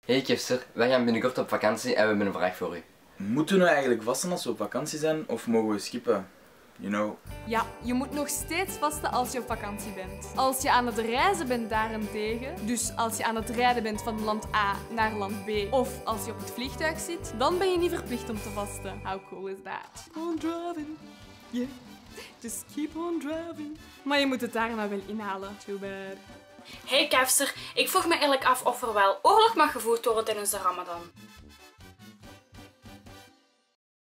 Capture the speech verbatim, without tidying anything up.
Hey Kevster, wij gaan binnenkort op vakantie en we hebben een vraag voor u. Moeten we nou eigenlijk vasten als we op vakantie zijn of mogen we skippen? You know. Ja, je moet nog steeds vasten als je op vakantie bent. Als je aan het reizen bent daarentegen, dus als je aan het rijden bent van land A naar land B, of als je op het vliegtuig zit, dan ben je niet verplicht om te vasten. How cool is that? Keep on driving, yeah, just keep on driving. Maar je moet het daarna wel inhalen. Too bad. Hey Kevster, ik vroeg me eigenlijk af of er wel oorlog mag gevoerd worden tijdens de Ramadan.